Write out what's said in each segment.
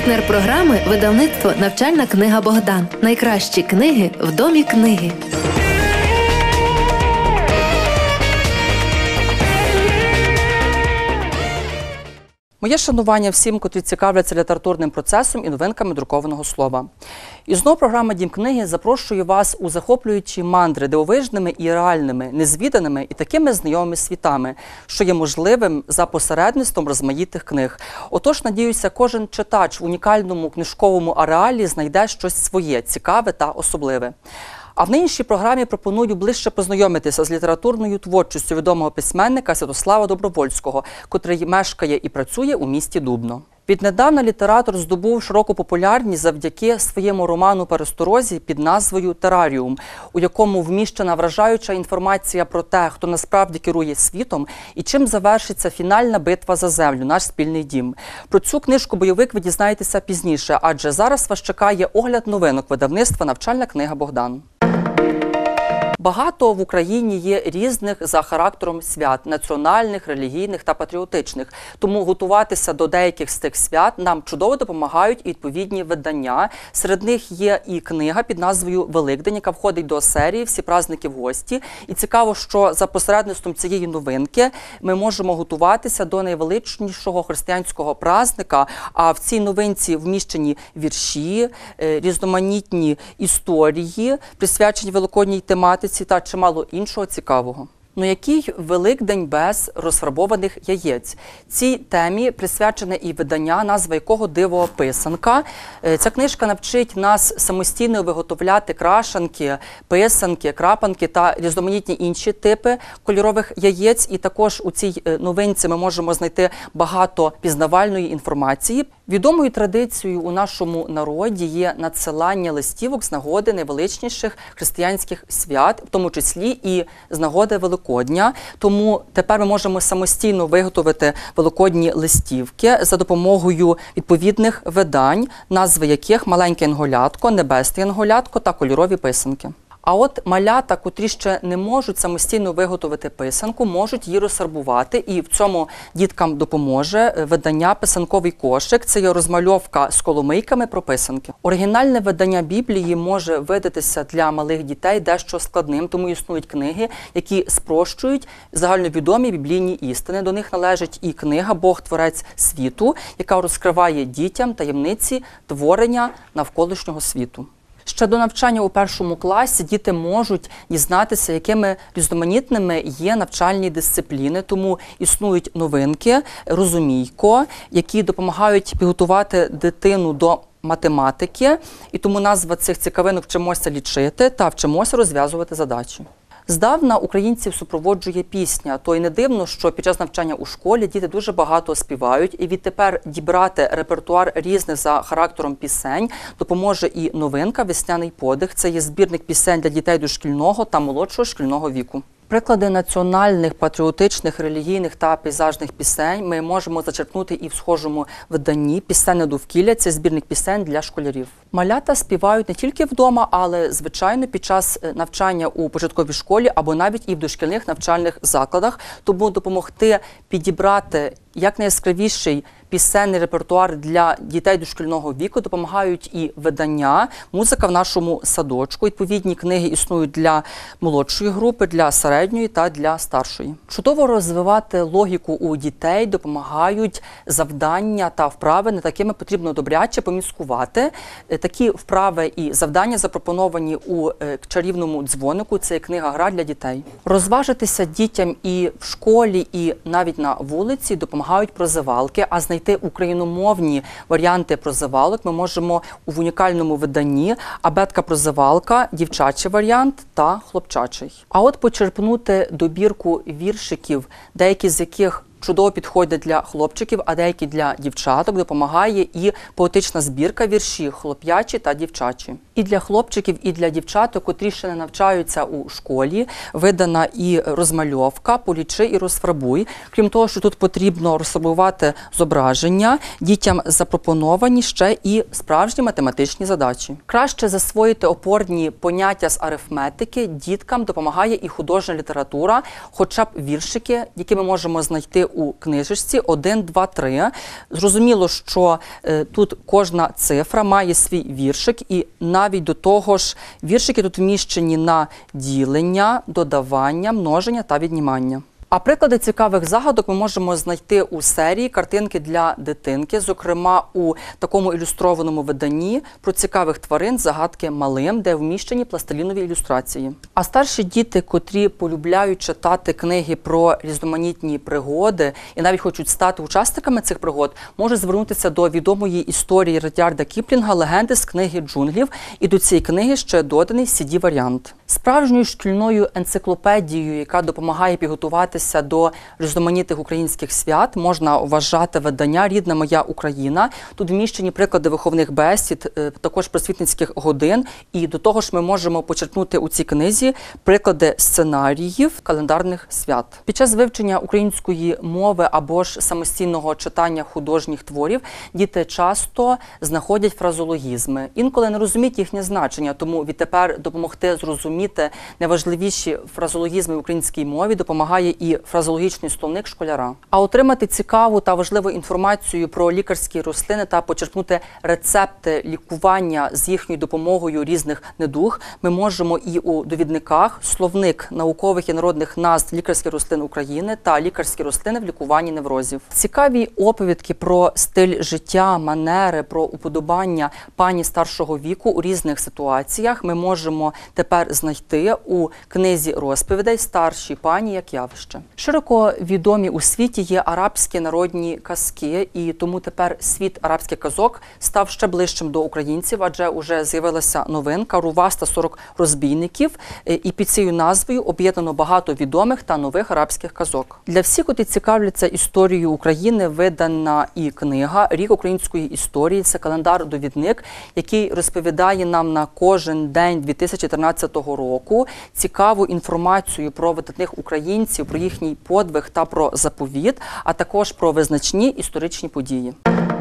Партнер програми – видавництво «Навчальна книга Богдан». Найкращі книги в домі книги. Моє шанування всім, котрі цікавляться літературним процесом і новинками друкованого слова. І знову програма «Дім книги» запрошує вас у захоплюючі мандри дивовижними і реальними, незвіданими і такими знайомими світами, що є можливим за посередництвом розмаїтих книг. Отож, надіюся, кожен читач в унікальному книжковому ареалі знайде щось своє, цікаве та особливе. А в нинішній програмі пропоную ближче познайомитися з літературною творчістю відомого письменника Святослава Добровольського, котрий мешкає і працює у місті Дубно. Віднедавна літератор здобув широку популярність завдяки своєму роману «Пересторозі» під назвою «Тераріум», у якому вміщена вражаюча інформація про те, хто насправді керує світом і чим завершиться фінальна битва за землю, наш спільний дім. Про цю книжку-бойовик ви дізнаєтеся пізніше, адже зараз вас чекає огляд новинок видавництва «Навчальна книга Богдан». Багато в Україні є різних за характером свят – національних, релігійних та патріотичних. Тому готуватися до деяких з цих свят нам чудово допомагають і відповідні видання. Серед них є і книга під назвою «Великдень», яка входить до серії «Всі праздники в гості». І цікаво, що за посередництвом цієї новинки ми можемо готуватися до найвеличнішого християнського праздника. А в цій новинці вміщені вірші, різноманітні історії, присвячені великодній тематиці, та чимало іншого цікавого. Ну який Великдень без розфарбованих яєць? Цій темі присвячене і видання, назва якого «Диво-писанка». Ця книжка навчить нас самостійно виготовляти крашанки, писанки, крапанки та різноманітні інші типи кольорових яєць. І також у цій новинці ми можемо знайти багато пізнавальної інформації. Відомою традицією у нашому народі є надсилання листівок з нагоди найвеличніших християнських свят, в тому числі і з нагоди Великодня. Тому тепер ми можемо самостійно виготовити великодні листівки за допомогою відповідних видань, назви яких «Маленьке янголятко», «Небесне янголятко» та «Кольорові писанки». А от малята, котрі ще не можуть самостійно виготовити писанку, можуть її розфарбувати, і в цьому діткам допоможе видання «Писанковий кошик». Це є розмальовка з коломийками про писанки. Оригінальне видання Біблії може видатися для малих дітей дещо складним, тому існують книги, які спрощують загальновідомі біблійні істини. До них належить і книга «Бог – творець світу», яка розкриває дітям таємниці творення навколишнього світу. Ще до навчання у першому класі діти можуть дізнатися, якими різноманітними є навчальні дисципліни, тому існують новинки, розумійко, які допомагають підготувати дитину до математики, і тому назва цих цікавинок «Вчимося лічити» та «Вчимося розв'язувати задачі». Здавна українців супроводжує пісня, то й не дивно, що під час навчання у школі діти дуже багато співають, і відтепер дібрати репертуар різних за характером пісень допоможе і новинка «Весняний подих». Це є збірник пісень для дітей дошкільного та молодшого шкільного віку. Приклади національних, патріотичних, релігійних та пейзажних пісень ми можемо зачерпнути і в схожому виданні «Пісенне довкілля» – це збірник пісень для школярів. Малята співають не тільки вдома, але, звичайно, під час навчання у початковій школі або навіть і в дошкільних навчальних закладах. Тому допомогти підібрати якнайяскравіший пісенний репертуар для дітей дошкільного віку допомагають і видання «Музика в нашому садочку». Відповідні книги існують для молодшої групи, для середньої та для старшої. Чудово розвивати логіку у дітей допомагають завдання та вправи, над якими потрібно добряче поміскувати. Такі вправи і завдання запропоновані у чарівному дзвонику. Це книга-гра для дітей. Розважитися дітям і в школі, і навіть на вулиці допомагають прозивалки, а знайти україномовні варіанти прозивалок ми можемо в унікальному виданні «Абетка-прозивалка», дівчачий варіант та хлопчачий. А от почерпнути добірку віршиків, деякі з яких чудово підходять для хлопчиків, а деякі для дівчаток, допомагає і поетична збірка віршів «Хлоп'ячі» та «Дівчачі». І для хлопчиків, і для дівчаток, котрі ще не навчаються у школі, видана і розмальовка «Полічи і розфарбуй». Крім того, що тут потрібно розфарбувати зображення, дітям запропоновані ще і справжні математичні задачі. Краще засвоїти опорні поняття з арифметики діткам допомагає і художня література, хоча б віршики, які ми можемо знайти у книжечці 1, 2, 3. Зрозуміло, що тут кожна цифра має свій віршик, і навіть до того ж віршики тут вміщені на ділення, додавання, множення та віднімання. А приклади цікавих загадок ми можемо знайти у серії «Картинки для дитинки», зокрема у такому ілюстрованому виданні про цікавих тварин «Загадки малим», де вміщені пластилінові ілюстрації. А старші діти, котрі полюбляють читати книги про різноманітні пригоди і навіть хочуть стати учасниками цих пригод, можуть звернутися до відомої історії Редярда Кіплінга «Легенди з книги джунглів», і до цієї книги ще доданий CD-варіант. Справжньою шкільною енциклопедією, яка допомагає підготуватися до різноманітних українських свят, можна вважати видання «Рідна моя Україна». Тут вміщені приклади виховних бесід, також просвітницьких годин, і до того ж ми можемо почерпнути у цій книзі приклади сценаріїв календарних свят. Під час вивчення української мови або ж самостійного читання художніх творів діти часто знаходять фразологізми. Інколи не розуміють їхнє значення, тому відтепер допомогти зрозуміти найважливіші фразологізми в українській мові допомагає і фразологічний словник школяра. А отримати цікаву та важливу інформацію про лікарські рослини та почерпнути рецепти лікування з їхньою допомогою різних недуг ми можемо і у довідниках «Словник наукових і народних назв лікарських рослин України» та «Лікарські рослини в лікуванні неврозів». Цікаві оповідки про стиль життя, манери, про уподобання пані старшого віку у різних ситуаціях ми можемо тепер знайти у книзі розповідей «Старші пані як явище». Широко відомі у світі є арабські народні казки, і тому тепер світ арабських казок став ще ближчим до українців, адже уже з'явилася новинка «Рувас та 40 розбійників», і під цією назвою об'єднано багато відомих та нових арабських казок. Для всіх, котрі цікавляться історією України, видана і книга «Рік української історії». Це календар-довідник, який розповідає нам на кожен день 2013 року цікаву інформацію про видатних українців, про їхній подвиг та про заповіт, а також про визначні історичні події.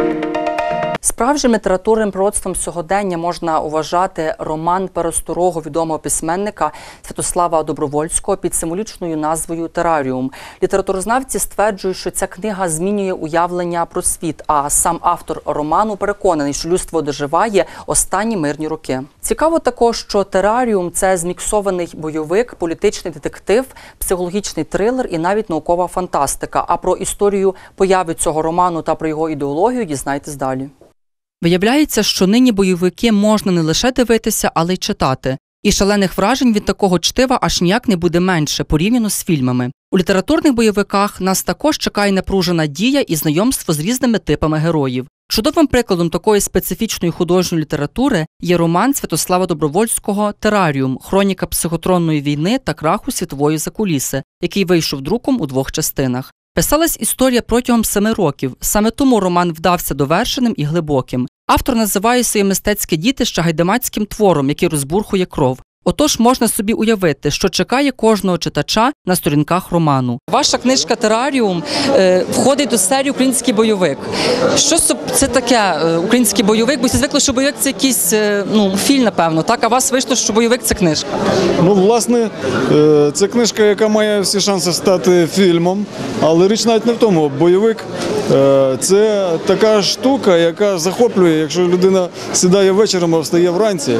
Справжнім літературним пророцтвом сьогодення можна вважати роман пересторогу відомого письменника Святослава Добровольського під символічною назвою «Тераріум». Літературознавці стверджують, що ця книга змінює уявлення про світ, а сам автор роману переконаний, що людство доживає останні мирні роки. Цікаво також, що «Тераріум» – це зміксований бойовик, політичний детектив, психологічний трилер і навіть наукова фантастика. А про історію появи цього роману та про його ідеологію дізнайтесь далі. Виявляється, що нині бойовики можна не лише дивитися, але й читати. І шалених вражень від такого чтива аж ніяк не буде менше, порівняно з фільмами. У літературних бойовиках нас також чекає напружена дія і знайомство з різними типами героїв. Чудовим прикладом такої специфічної художньої літератури є роман Святослава Добровольського «Тераріум. Хроніка психотронної війни та краху світової закуліси», який вийшов друком у 2 частинах. Писалась історія протягом 7 років, саме тому роман вдався довершеним і глибоким. Автор називає своє мистецьке дітище гайдамацьким твором, який розбурхує кров. Отож, можна собі уявити, що чекає кожного читача на сторінках роману. Ваша книжка «Тераріум» входить до серії «Український бойовик». Що це таке український бойовик? Бо всі звикли, що бойовик – це якийсь фільм, напевно, так? А у вас вийшло, що бойовик – це книжка. Ну, власне, це книжка, яка має всі шанси стати фільмом, але річ навіть не в тому. Бойовик – це така штука, яка захоплює. Якщо людина сідає вечором, а встає вранці,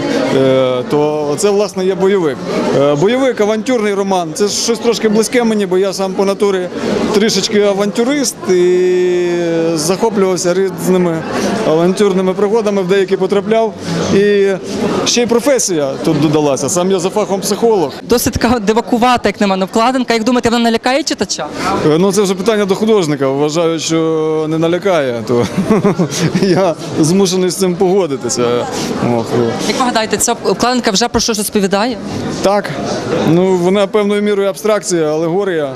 то це, власне, є бойовик. Бойовик, авантюрний роман. Це щось трошки близьке мені, бо я сам по натурі трішечки авантюрист і захоплювався різними авантюрними пригодами, в деякі потрапляв. І ще й професія тут додалася. Сам я за фахом психолог. Досить така дивакувата, як на мене, вкладинка. Як думаєте, вона налякає читача? Ну, це вже питання до художника. Вважаю, що не налякає, то я змушений з цим погодитися. Як ви гадаєте, ця вкладинка вже про щось розповідає? Так. Ну, вона певною мірою абстракція, алегорія.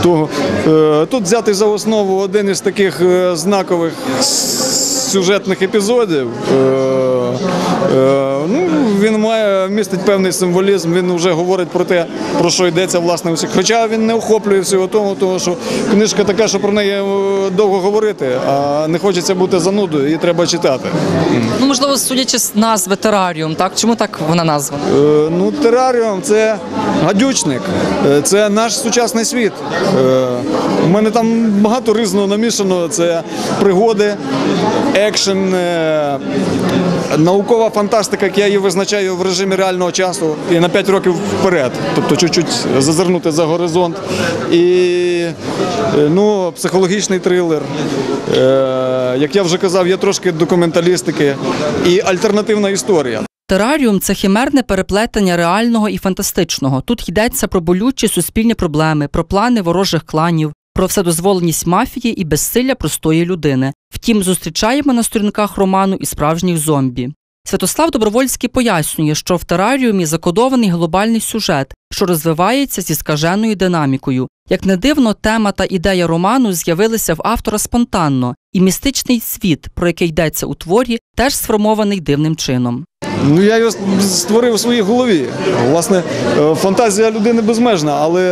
Тут взятий за основу один із таких знакових сюжетних епізодів. він містить певний символізм, він вже говорить про те, про що йдеться власне усіх. Хоча він не охоплює всього того, що книжка така, що про неї довго говорити, а не хочеться бути занудою, її треба читати. Ну, можливо, судячи з назви тераріум, так? Чому так вона названа? Ну, тераріум – це гадючник, це наш сучасний світ. У мене там багато різного намішано, це пригоди, екшен, наукова фантастика, як я її визначаю в режимі реального часу і на 5 років вперед, тобто чуть-чуть зазирнути за горизонт. І ну, психологічний трилер, як я вже казав, є трошки документалістики і альтернативна історія. Тераріум – це химерне переплетення реального і фантастичного. Тут йдеться про болючі суспільні проблеми, про плани ворожих кланів, про вседозволеність мафії і безсилля простої людини. Втім, зустрічаємо на сторінках роману і справжніх зомбі. Святослав Добровольський пояснює, що в тераріумі закодований глобальний сюжет, що розвивається зі скаженою динамікою. Як не дивно, тема та ідея роману з'явилися в автора спонтанно, і містичний світ, про який йдеться у творі, теж сформований дивним чином. Ну, я його створив у своїй голові. Власне, фантазія людини безмежна, але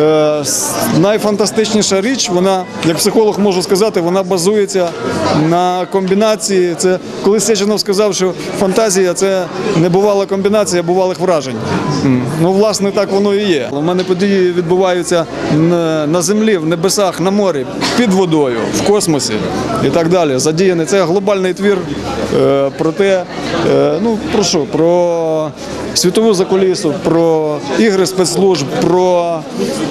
найфантастичніша річ, вона, як психолог можу сказати, вона базується на комбінації. Це колись Сеченов сказав, що фантазія – це небувала комбінація бувалих вражень. Ну, власне, так воно і є. У мене події відбуваються на землі, в небесах, на морі, під водою, в космосі і так далі. Задіяний. Це глобальний твір про те, ну, про що? Про світову закулісу, про ігри спецслужб, про...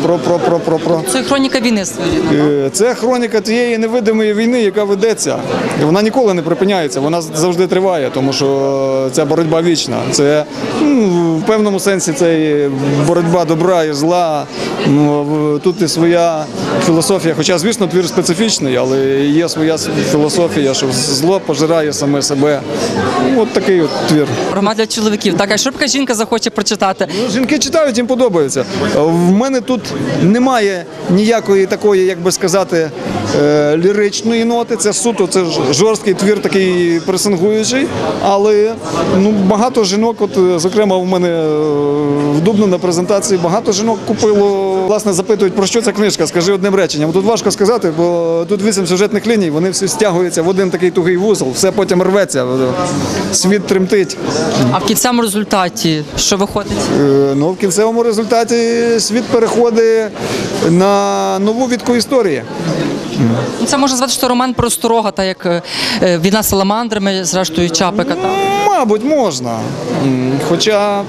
Це хроніка війни своєї. Це хроніка тієї невидимої війни, яка ведеться. І вона ніколи не припиняється, вона завжди триває, тому що ця боротьба вічна. Це, в певному сенсі, це боротьба добра і зла. Тут і своя філософія, хоча, звісно, твір специфічний, але є своя філософія, що зло пожирає саме себе. От такий от твір. Роман для чоловіків. Так, а що б жінка захоче прочитати? Ну, жінки читають, їм подобається. В мене тут немає ніякої такої, як би сказати, ліричної ноти. Це суто, це жорсткий твір, такий пресингуючий. Але багато жінок, от, зокрема, в мене в Дубно на презентації, багато жінок купило. Власне, запитують, про що ця книжка, скажи одним реченням. Тут важко сказати, бо тут 8 сюжетних ліній, вони всі стягуються в один такий тугий вузол, все потім рветься, світ тремтить. А в кінцевому результаті що виходить? Ну, в кінцевому результаті світ переходить на нову відку історії. Це можна звати, що роман про Осторога, та як війна з саламандрами, зрештою Чапика. Мабуть, можна. Хоча,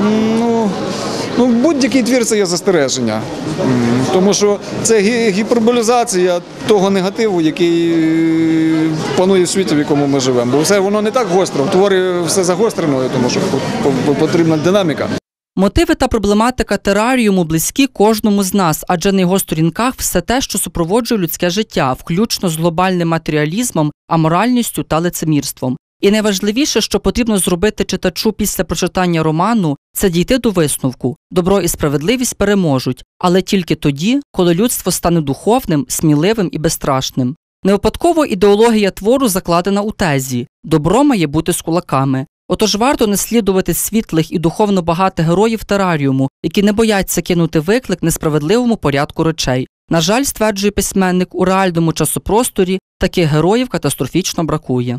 будь-який твір – це є застереження. Тому що це гіперболізація того негативу, який панує в світі, в якому ми живемо. Бо все воно не так гостро, в творі все загострено, тому що потрібна динаміка. Мотиви та проблематика тераріуму близькі кожному з нас, адже на його сторінках все те, що супроводжує людське життя, включно з глобальним матеріалізмом, аморальністю та лицемірством. І найважливіше, що потрібно зробити читачу після прочитання роману, це дійти до висновку. Добро і справедливість переможуть, але тільки тоді, коли людство стане духовним, сміливим і безстрашним. Не випадково ідеологія твору закладена у тезі «добро має бути з кулаками». Отож варто наслідувати світлих і духовно багатих героїв тераріуму, які не бояться кинути виклик несправедливому порядку речей. На жаль, стверджує письменник, у реальному часопросторі таких героїв катастрофічно бракує.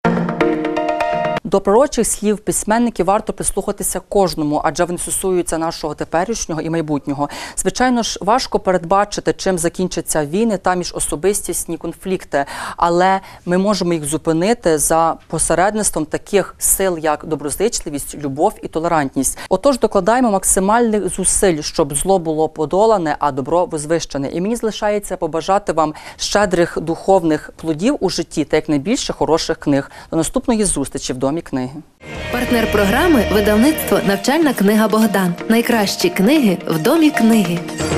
До пророчих слів письменників варто прислухатися кожному, адже вони стосуються нашого теперішнього і майбутнього. Звичайно ж, важко передбачити, чим закінчаться війни та міжособистісні конфлікти, але ми можемо їх зупинити за посередництвом таких сил, як доброзичливість, любов і толерантність. Отож, докладаємо максимальних зусиль, щоб зло було подолане, а добро возвищене. І мені залишається побажати вам щедрих духовних плодів у житті та якнайбільше хороших книг. До наступної зустрічі в Домі книги. Партнер програми – видавництво «Навчальна книга Богдан». Найкращі книги в Домі книги.